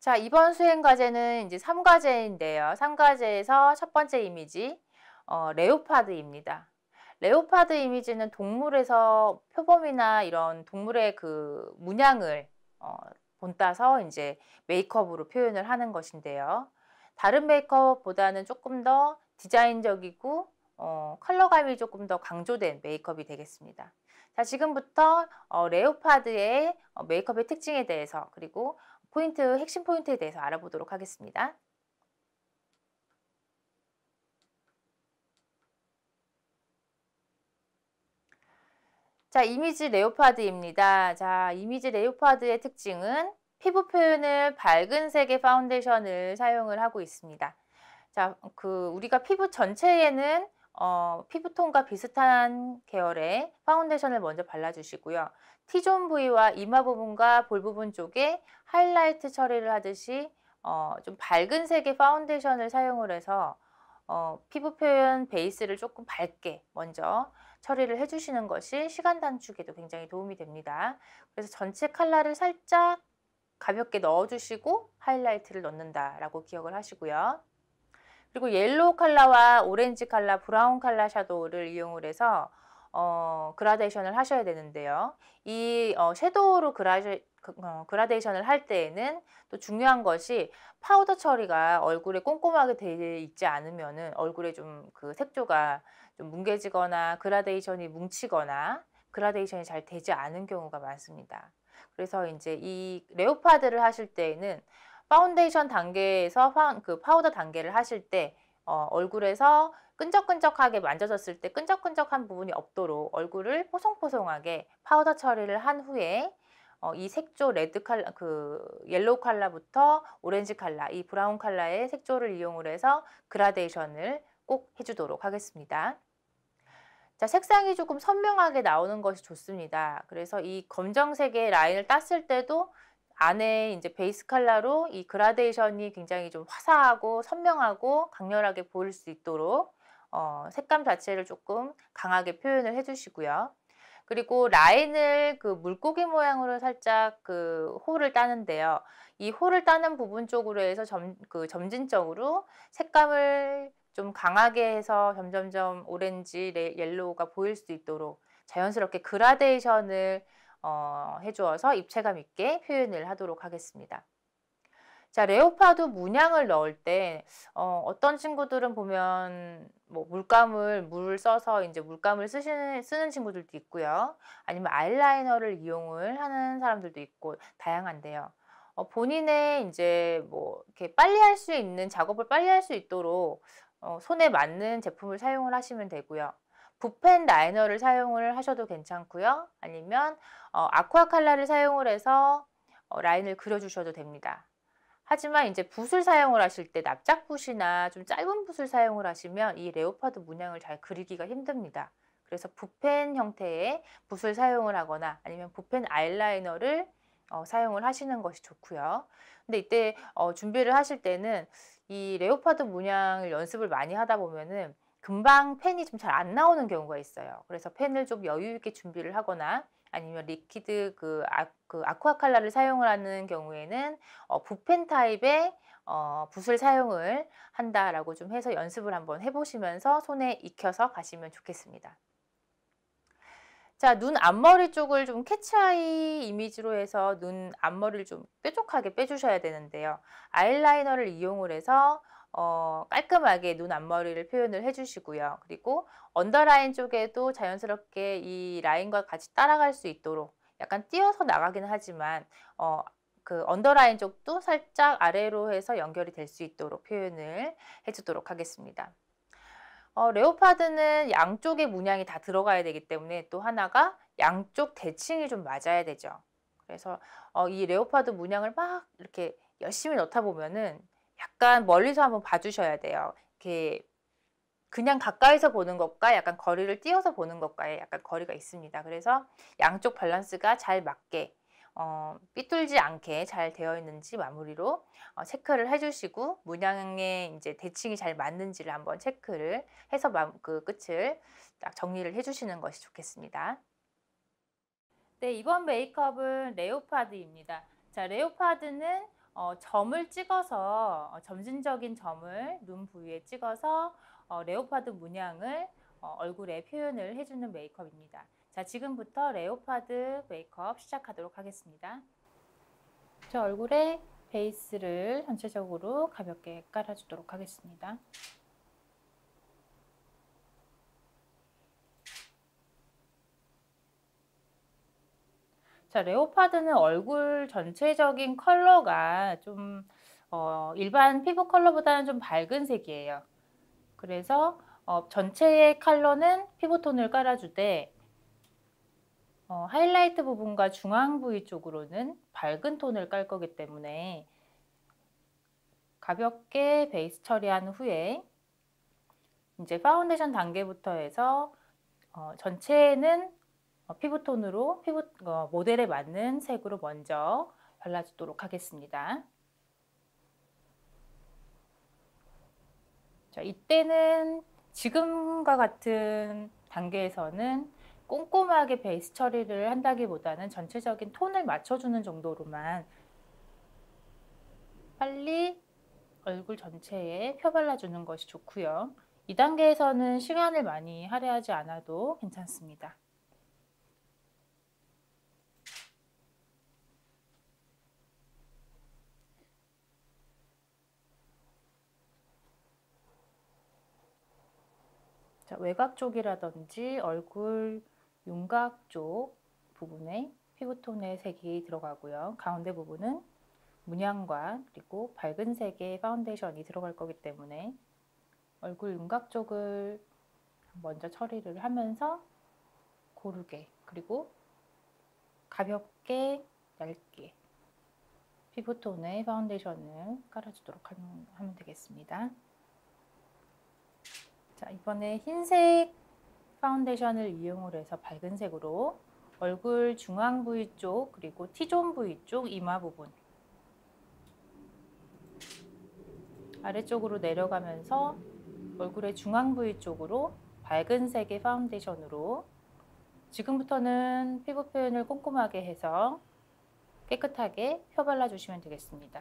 자, 이번 수행 과제는 이제 3과제인데요. 3과제에서 첫 번째 이미지, 레오파드입니다. 레오파드 이미지는 동물에서 표범이나 이런 동물의 그 문양을 본따서 이제 메이크업으로 표현을 하는 것인데요. 다른 메이크업보다는 조금 더 디자인적이고 컬러감이 조금 더 강조된 메이크업이 되겠습니다. 자, 지금부터 레오파드의 메이크업의 특징에 대해서 그리고 핵심 포인트에 대해서 알아보도록 하겠습니다. 자, 이미지 레오파드입니다. 자, 이미지 레오파드의 특징은 피부 표현을 밝은 색의 파운데이션을 사용을 하고 있습니다. 자, 우리가 피부 전체에는 피부톤과 비슷한 계열의 파운데이션을 먼저 발라주시고요. T존 부위와 이마 부분과 볼 부분 쪽에 하이라이트 처리를 하듯이 좀 밝은 색의 파운데이션을 사용을 해서 피부 표현 베이스를 조금 밝게 먼저 처리를 해주시는 것이 시간 단축에도 굉장히 도움이 됩니다. 그래서 전체 컬러를 살짝 가볍게 넣어주시고 하이라이트를 넣는다라고 기억을 하시고요. 그리고 옐로우 컬러와 오렌지 컬러, 브라운 컬러 샤도우를 이용을 해서 그라데이션을 하셔야 되는데요. 이 섀도우로 그라데이션을 할 때에는 또 중요한 것이 파우더 처리가 얼굴에 꼼꼼하게 되어 있지 않으면은 얼굴에 좀 그 색조가 좀 뭉개지거나 그라데이션이 뭉치거나 그라데이션이 잘 되지 않은 경우가 많습니다. 그래서 이제 이 레오파드를 하실 때에는 파운데이션 단계에서 파우더 단계를 하실 때 얼굴에서 끈적끈적하게 만져졌을 때 끈적끈적한 부분이 없도록 얼굴을 포송포송하게 파우더 처리를 한 후에 이 색조 레드 컬러, 옐로우 컬러부터 오렌지 컬러, 이 브라운 컬러의 색조를 이용을 해서 그라데이션을 꼭 해주도록 하겠습니다. 자, 색상이 조금 선명하게 나오는 것이 좋습니다. 그래서 이 검정색의 라인을 땄을 때도 안에 이제 베이스 컬러로 이 그라데이션이 굉장히 좀 화사하고 선명하고 강렬하게 보일 수 있도록 색감 자체를 조금 강하게 표현을 해주시고요. 그리고 라인을 물고기 모양으로 살짝 홀을 따는데요. 이 홀을 따는 부분 쪽으로 해서 점진적으로 색감을 좀 강하게 해서 점점점 오렌지, 옐로우가 보일 수 있도록 자연스럽게 그라데이션을 해주어서 입체감 있게 표현을 하도록 하겠습니다. 자, 레오파드 문양을 넣을 때 어떤 친구들은 보면 뭐 물을 써서 이제 물감을 쓰는 친구들도 있고요. 아니면 아이라이너를 이용을 하는 사람들도 있고 다양한데요. 본인의 이제 뭐 이렇게 빨리 할 수 있는 작업을 빨리 할 수 있도록 손에 맞는 제품을 사용을 하시면 되고요. 붓펜 라이너를 사용을 하셔도 괜찮고요. 아니면 아쿠아 컬러를 사용을 해서 라인을 그려주셔도 됩니다. 하지만 이제 붓을 사용을 하실 때 납작붓이나 좀 짧은 붓을 사용을 하시면 이 레오파드 문양을 잘 그리기가 힘듭니다. 그래서 붓펜 형태의 붓을 사용을 하거나 아니면 붓펜 아이라이너를 사용을 하시는 것이 좋고요. 근데 이때 준비를 하실 때는 이 레오파드 문양을 연습을 많이 하다 보면은 금방 펜이 좀 잘 안 나오는 경우가 있어요. 그래서 펜을 좀 여유 있게 준비를 하거나 아니면 리퀴드 아쿠아 컬러를 사용을 하는 경우에는 붓펜 타입의 붓을 사용을 한다라고 좀 해서 연습을 한번 해보시면서 손에 익혀서 가시면 좋겠습니다. 자, 눈 앞머리 쪽을 좀 캐치아이 이미지로 해서 눈 앞머리를 좀 뾰족하게 빼주셔야 되는데요. 아이라이너를 이용을 해서 깔끔하게 눈 앞머리를 표현을 해주시고요. 그리고 언더라인 쪽에도 자연스럽게 이 라인과 같이 따라갈 수 있도록 약간 띄어서 나가긴 하지만 언더라인 쪽도 살짝 아래로 해서 연결이 될 수 있도록 표현을 해주도록 하겠습니다. 레오파드는 양쪽의 문양이 다 들어가야 되기 때문에 또 하나가 양쪽 대칭이 좀 맞아야 되죠. 그래서 이 레오파드 문양을 막 이렇게 열심히 넣다 보면은 약간 멀리서 한번 봐주셔야 돼요. 이렇게 그냥 가까이서 보는 것과 약간 거리를 띄어서 보는 것과의 약간 거리가 있습니다. 그래서 양쪽 밸런스가 잘 맞게 삐뚤지 않게 잘 되어 있는지 마무리로 체크를 해주시고 문양의 이제 대칭이 잘 맞는지를 한번 체크를 해서 끝을 딱 정리를 해주시는 것이 좋겠습니다. 네, 이번 메이크업은 레오파드입니다. 자, 레오파드는 점을 찍어서 점진적인 점을 눈 부위에 찍어서 레오파드 문양을 얼굴에 표현을 해주는 메이크업입니다. 자, 지금부터 레오파드 메이크업 시작하도록 하겠습니다. 저 얼굴에 베이스를 전체적으로 가볍게 깔아주도록 하겠습니다. 자, 레오파드는 얼굴 전체적인 컬러가 좀 일반 피부 컬러보다는 좀 밝은 색이에요. 그래서 전체의 컬러는 피부톤을 깔아주되 하이라이트 부분과 중앙 부위 쪽으로는 밝은 톤을 깔 거기 때문에 가볍게 베이스 처리한 후에 이제 파운데이션 단계부터 해서 전체는 피부톤으로 모델에 맞는 색으로 먼저 발라주도록 하겠습니다. 자, 이때는 지금과 같은 단계에서는 꼼꼼하게 베이스 처리를 한다기보다는 전체적인 톤을 맞춰주는 정도로만 빨리 얼굴 전체에 펴발라주는 것이 좋고요. 이 단계에서는 시간을 많이 할애하지 않아도 괜찮습니다. 자, 외곽 쪽이라든지 얼굴 윤곽 쪽 부분에 피부톤의 색이 들어가고요. 가운데 부분은 문양과 그리고 밝은 색의 파운데이션이 들어갈 거기 때문에 얼굴 윤곽 쪽을 먼저 처리를 하면서 고르게 그리고 가볍게 얇게 피부톤의 파운데이션을 깔아주도록 하면 되겠습니다. 자, 이번에 흰색 파운데이션을 이용을 해서 밝은 색으로 얼굴 중앙 부위 쪽 그리고 T존 부위 쪽 이마 부분 아래쪽으로 내려가면서 얼굴의 중앙 부위 쪽으로 밝은 색의 파운데이션으로 지금부터는 피부 표현을 꼼꼼하게 해서 깨끗하게 펴발라 주시면 되겠습니다.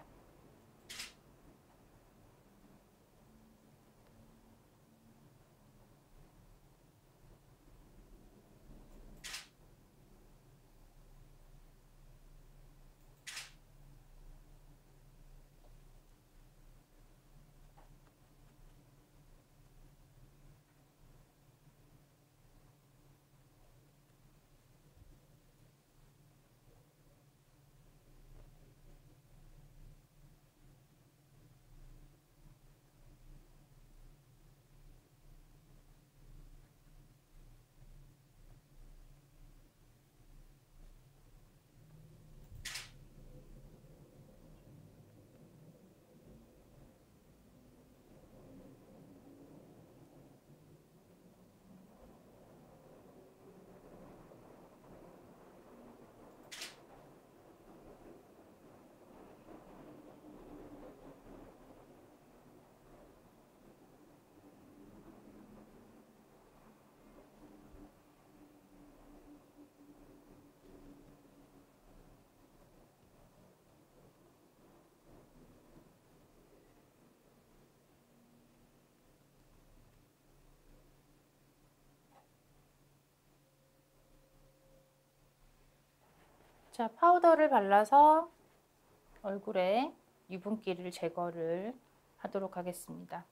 자, 파우더를 발라서 얼굴에 유분기를 제거를 하도록 하겠습니다.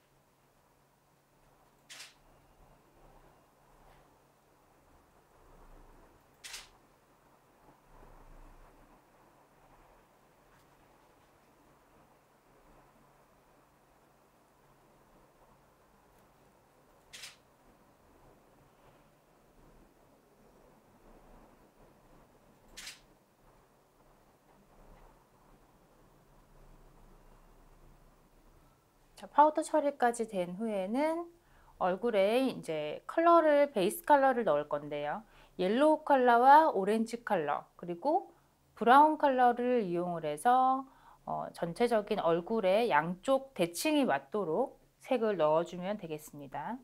자, 파우더 처리까지 된 후에는 얼굴에 이제 베이스 컬러를 넣을 건데요. 옐로우 컬러와 오렌지 컬러 그리고 브라운 컬러를 이용을 해서 전체적인 얼굴에 양쪽 대칭이 맞도록 색을 넣어주면 되겠습니다.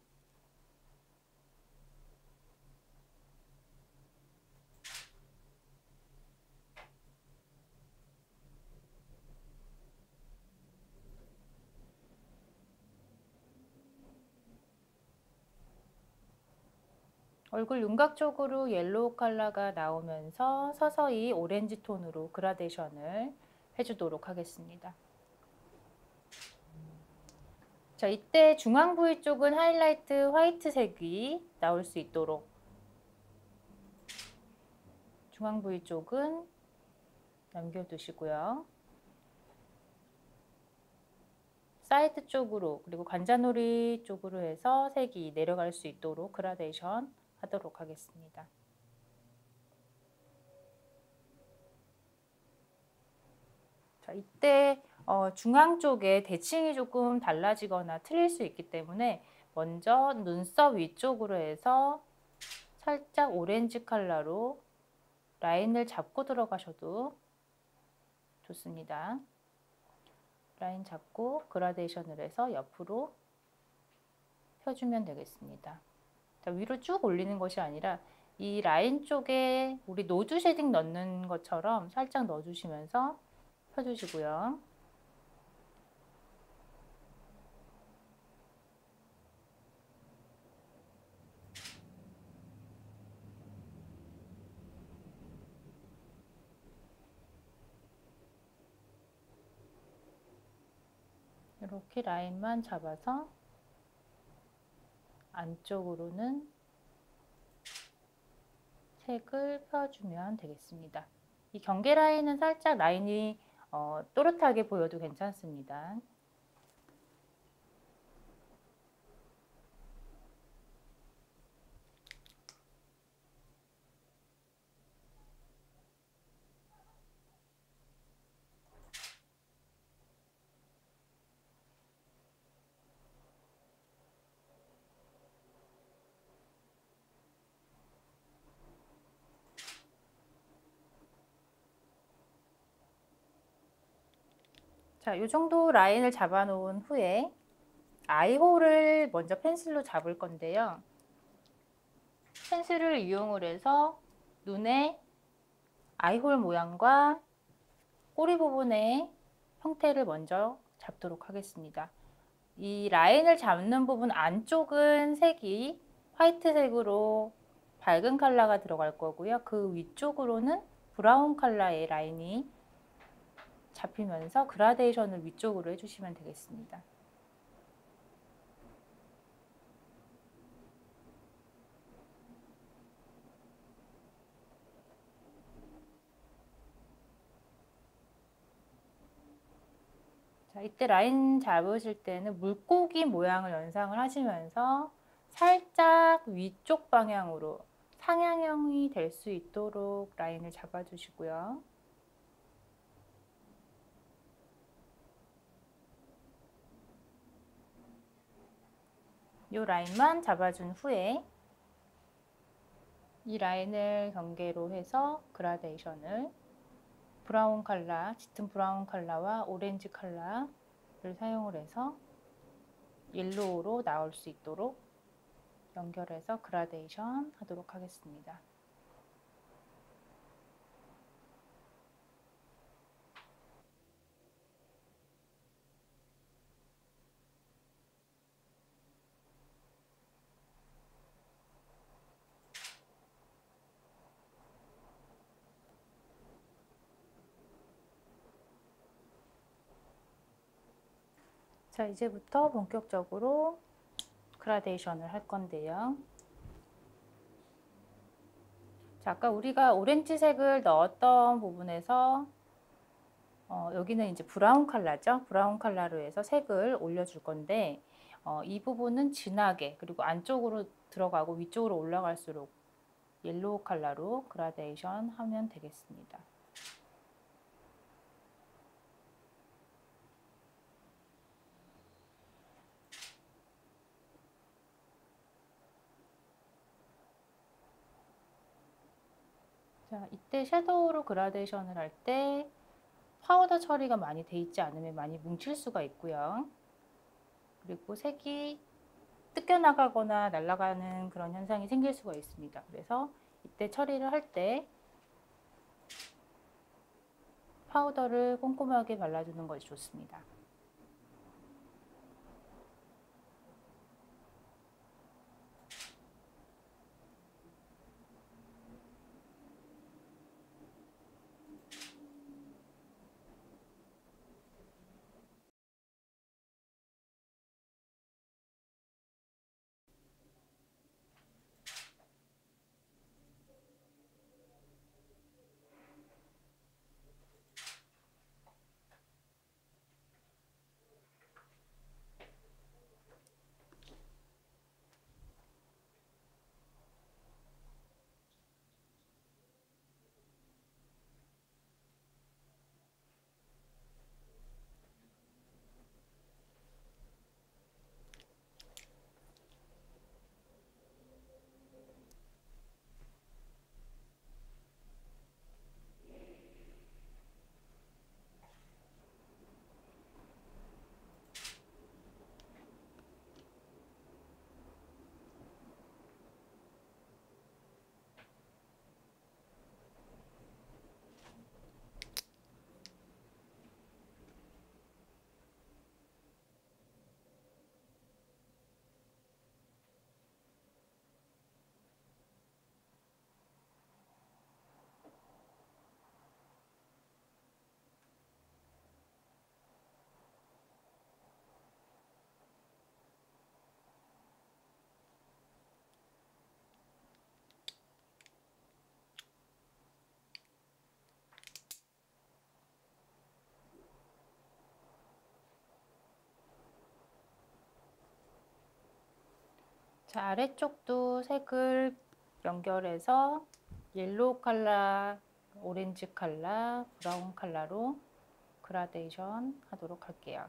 얼굴 윤곽 쪽으로 옐로우 컬러가 나오면서 서서히 오렌지 톤으로 그라데이션을 해주도록 하겠습니다. 자, 이때 중앙 부위 쪽은 하이라이트 화이트색이 나올 수 있도록 중앙 부위 쪽은 남겨두시고요. 사이드 쪽으로 그리고 관자놀이 쪽으로 해서 색이 내려갈 수 있도록 그라데이션 하도록 하겠습니다. 자, 이때 중앙 쪽에 대칭이 조금 달라지거나 틀릴 수 있기 때문에 먼저 눈썹 위쪽으로 해서 살짝 오렌지 컬러로 라인을 잡고 들어가셔도 좋습니다. 라인 잡고 그라데이션을 해서 옆으로 펴주면 되겠습니다. 자, 위로 쭉 올리는 것이 아니라 이 라인 쪽에 우리 노즈 쉐딩 넣는 것처럼 살짝 넣어주시면서 펴주시고요. 이렇게 라인만 잡아서 안쪽으로는 색을 펴주면 되겠습니다. 이 경계 라인은 살짝 라인이 또렷하게 보여도 괜찮습니다. 자, 이 정도 라인을 잡아 놓은 후에 아이홀을 먼저 펜슬로 잡을 건데요. 펜슬을 이용을 해서 눈에 아이홀 모양과 꼬리 부분의 형태를 먼저 잡도록 하겠습니다. 이 라인을 잡는 부분 안쪽은 색이 화이트색으로 밝은 컬러가 들어갈 거고요. 그 위쪽으로는 브라운 컬러의 라인이 잡히면서 그라데이션을 위쪽으로 해주시면 되겠습니다. 자, 이때 라인 잡으실 때는 물고기 모양을 연상을 하시면서 살짝 위쪽 방향으로 상향형이 될 수 있도록 라인을 잡아주시고요. 이 라인만 잡아준 후에 이 라인을 경계로 해서 그라데이션을 브라운 컬러, 짙은 브라운 컬러와 오렌지 컬러를 사용을 해서 옐로우로 나올 수 있도록 연결해서 그라데이션 하도록 하겠습니다. 자, 이제부터 본격적으로 그라데이션을 할 건데요. 자, 아까 우리가 오렌지색을 넣었던 부분에서 여기는 이제 브라운 컬러죠. 브라운 컬러로 해서 색을 올려줄 건데 이 부분은 진하게 그리고 안쪽으로 들어가고 위쪽으로 올라갈수록 옐로우 컬러로 그라데이션 하면 되겠습니다. 자, 이때 섀도우로 그라데이션을 할 때 파우더 처리가 많이 돼 있지 않으면 많이 뭉칠 수가 있고요. 그리고 색이 뜯겨나가거나 날아가는 그런 현상이 생길 수가 있습니다. 그래서 이때 처리를 할 때 파우더를 꼼꼼하게 발라주는 것이 좋습니다. 자, 아래쪽도 색을 연결해서 옐로우 컬러, 오렌지 컬러, 브라운 컬러로 그라데이션 하도록 할게요.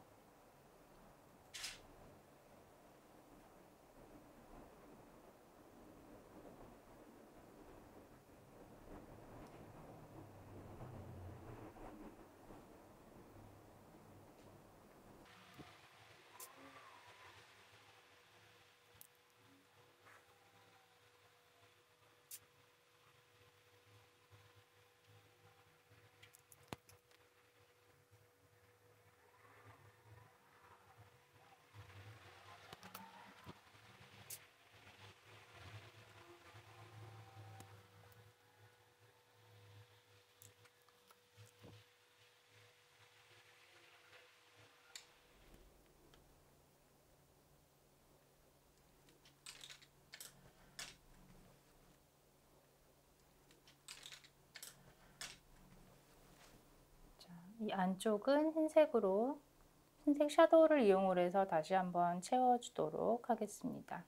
이 안쪽은 흰색으로 흰색 샤도우를 이용해서 다시 한번 채워주도록 하겠습니다.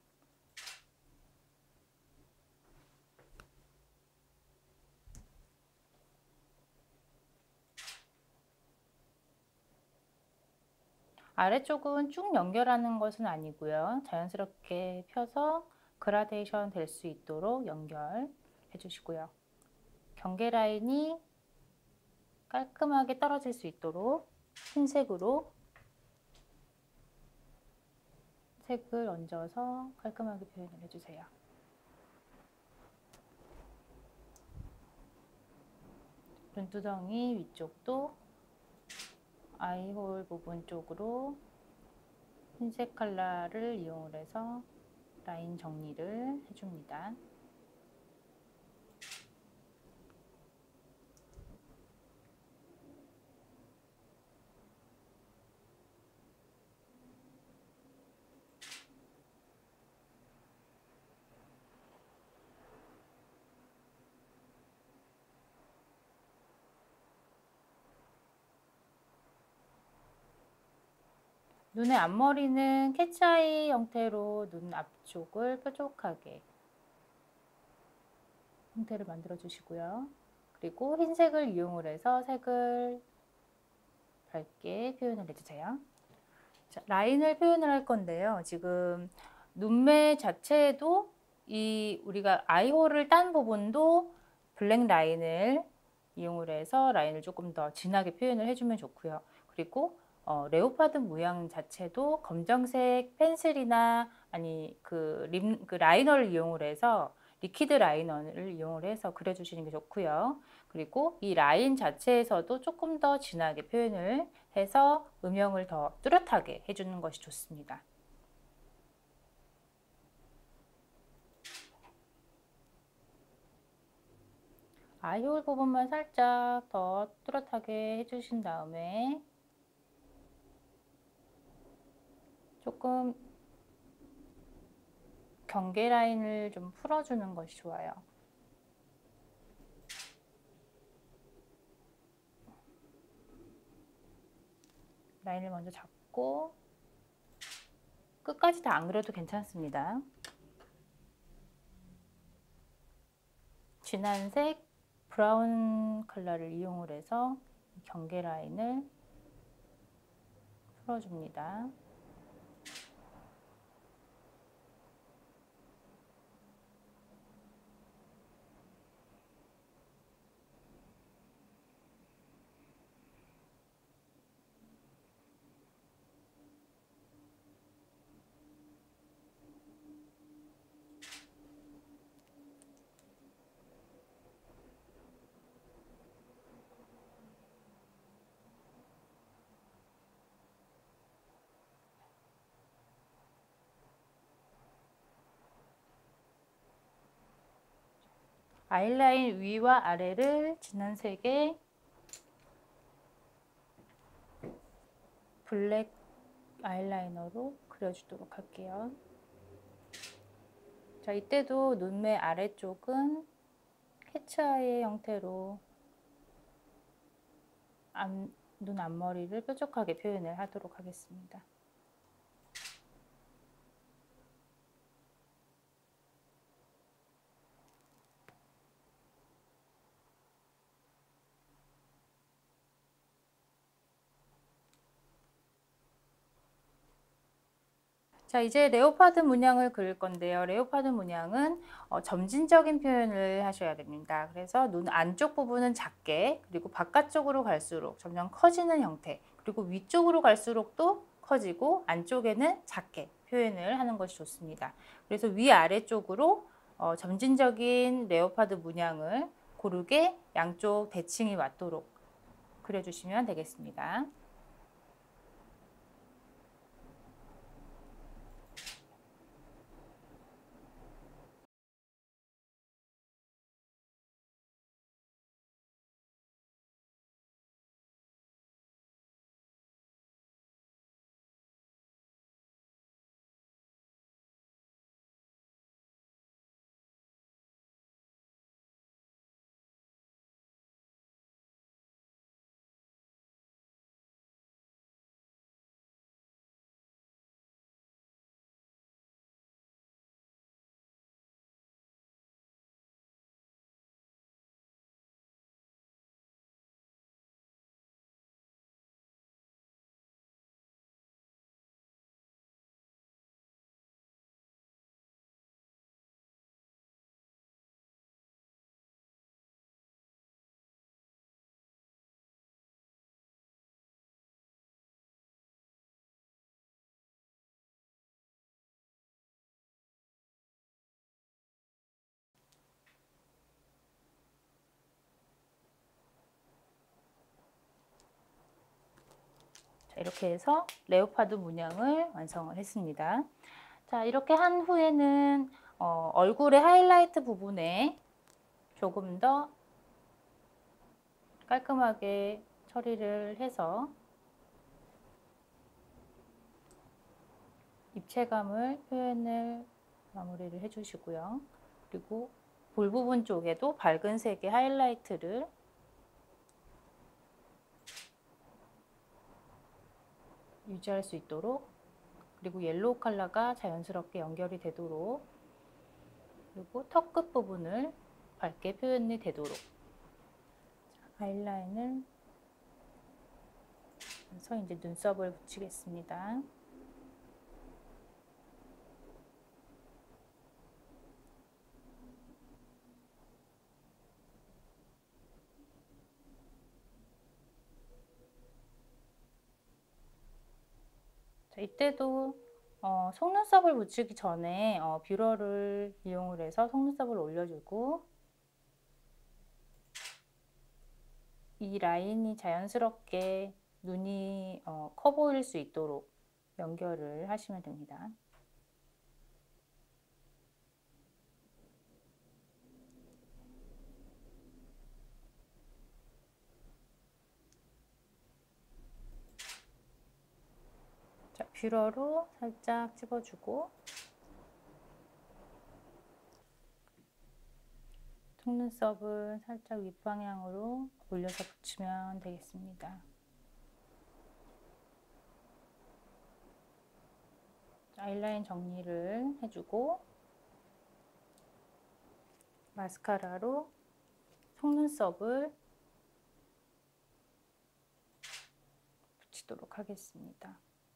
아래쪽은 쭉 연결하는 것은 아니고요. 자연스럽게 펴서 그라데이션 될 수 있도록 연결해 주시고요. 경계 라인이 깔끔하게 떨어질 수 있도록 흰색으로 색을 얹어서 깔끔하게 표현을 해주세요. 눈두덩이 위쪽도 아이홀 부분 쪽으로 흰색 컬러를 이용해서 라인 정리를 해줍니다. 눈의 앞머리는 캐치아이 형태로 눈 앞쪽을 뾰족하게 형태를 만들어 주시고요. 그리고 흰색을 이용을 해서 색을 밝게 표현을 해주세요. 자, 라인을 표현을 할 건데요. 지금 눈매 자체에도 이 우리가 아이홀을 딴 부분도 블랙 라인을 이용을 해서 라인을 조금 더 진하게 표현을 해주면 좋고요. 그리고 레오파드 모양 자체도 검정색 펜슬이나 아니 그 라이너를 이용을 해서 리퀴드 라이너를 이용을 해서 그려주시는 게 좋고요. 그리고 이 라인 자체에서도 조금 더 진하게 표현을 해서 음영을 더 뚜렷하게 해주는 것이 좋습니다. 아이홀 부분만 살짝 더 뚜렷하게 해주신 다음에 조금 경계 라인을 좀 풀어주는 것이 좋아요. 라인을 먼저 잡고 끝까지 다 안 그려도 괜찮습니다. 진한 색 브라운 컬러를 이용을 해서 경계 라인을 풀어줍니다. 아이라인 위와 아래를 진한 색의 블랙 아이라이너로 그려주도록 할게요. 자, 이때도 눈매 아래쪽은 캐치아이 형태로 눈 앞머리를 뾰족하게 표현을 하도록 하겠습니다. 자, 이제 레오파드 문양을 그릴 건데요. 레오파드 문양은 점진적인 표현을 하셔야 됩니다. 그래서 눈 안쪽 부분은 작게, 그리고 바깥쪽으로 갈수록 점점 커지는 형태, 그리고 위쪽으로 갈수록 또 커지고 안쪽에는 작게 표현을 하는 것이 좋습니다. 그래서 위아래쪽으로 점진적인 레오파드 문양을 고르게 양쪽 대칭이 맞도록 그려주시면 되겠습니다. 자, 이렇게 해서 레오파드 문양을 완성을 했습니다. 자, 이렇게 한 후에는 얼굴의 하이라이트 부분에 조금 더 깔끔하게 처리를 해서 입체감을 표현을 마무리를 해주시고요. 그리고 볼 부분 쪽에도 밝은 색의 하이라이트를 유지할 수 있도록, 그리고 옐로우 컬러가 자연스럽게 연결이 되도록, 그리고 턱 끝 부분을 밝게 표현이 되도록 아이라인을 해서 이제 눈썹을 붙이겠습니다. 자, 이때도 속눈썹을 붙이기 전에 뷰러를 이용을 해서 속눈썹을 올려주고, 이 라인이 자연스럽게 눈이 커 보일 수 있도록 연결을 하시면 됩니다. 자, 뷰러로 살짝 찝어주고 속눈썹을 살짝 윗방향으로 올려서 붙이면 되겠습니다. 아이라인 정리를 해주고 마스카라로 속눈썹을 붙이도록 하겠습니다.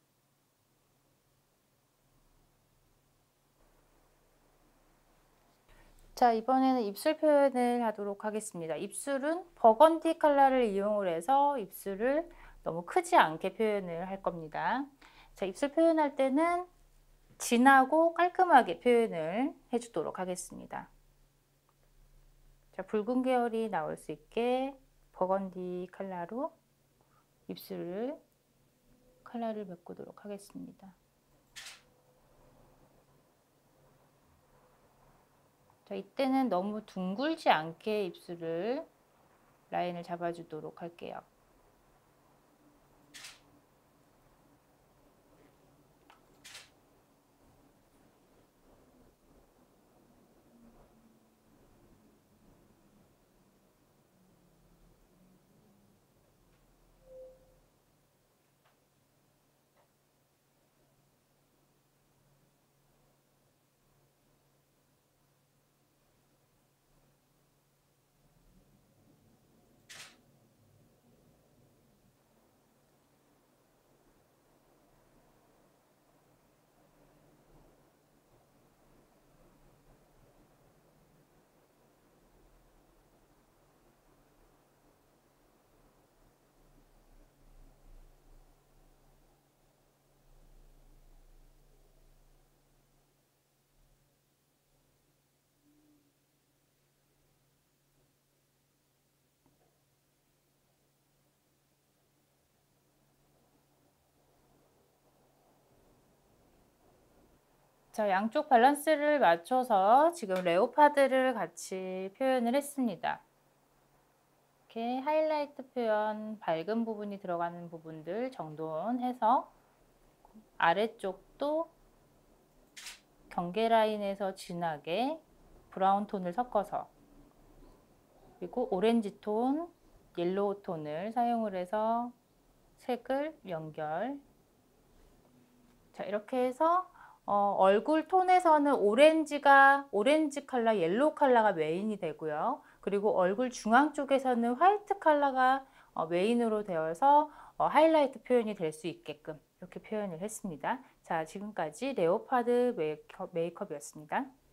자, 이번에는 입술 표현을 하도록 하겠습니다. 입술은 버건디 컬러를 이용을 해서 입술을 너무 크지 않게 표현을 할 겁니다. 자, 입술 표현할 때는 진하고 깔끔하게 표현을 해주도록 하겠습니다. 자, 붉은 계열이 나올 수 있게 버건디 컬러로 입술을 컬러를 메꾸도록 하겠습니다. 자, 이때는 너무 둥글지 않게 입술을 라인을 잡아주도록 할게요. 자, 양쪽 밸런스를 맞춰서 지금 레오파드를 같이 표현을 했습니다. 이렇게 하이라이트 표현, 밝은 부분이 들어가는 부분들 정돈해서 아래쪽도 경계 라인에서 진하게 브라운 톤을 섞어서, 그리고 오렌지 톤, 옐로우 톤을 사용을 해서 색을 연결. 자, 이렇게 해서 얼굴 톤에서는 오렌지 컬러, 옐로우 컬러가 메인이 되고요. 그리고 얼굴 중앙 쪽에서는 화이트 컬러가 메인으로 되어서 하이라이트 표현이 될 수 있게끔 이렇게 표현을 했습니다. 자, 지금까지 레오파드 메이크업이었습니다.